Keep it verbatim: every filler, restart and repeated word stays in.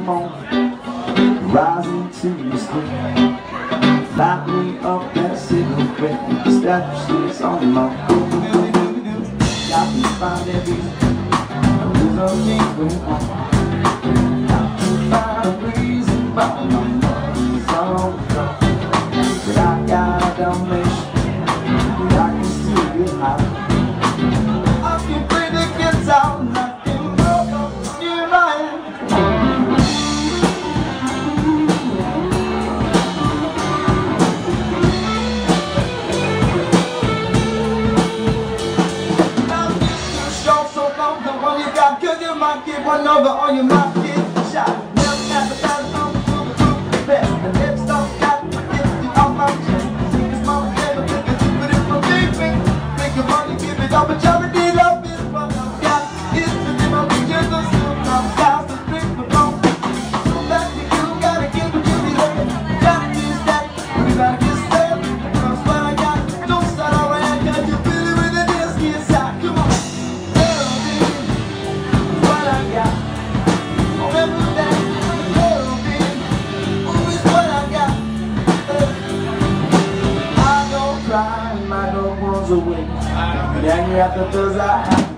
morning, rising to the street, light me up that cigarette with the statues on my coat. Got to find that reason, a reason going on. Got to find a reason why my money's on the floor. But I got a damnation, but I can still get high. I can play the guitar and I can rock up near my hand. Cause you might get one over or you might get shot. Never got the best on the best. The lips don't got to get you off my chest. See this mama never took it, but it's for big thing. Think you money, give it up, but charity love is what I've got. It's to give up the years of soon. I'm styles to drink the bone. So back to you, gotta give it to me later. Gotta use that, we gotta get set. Cause what I got, don't start around. Cause you feel it with the disc inside. Come on. My dog runs away, then you have to close our eyes.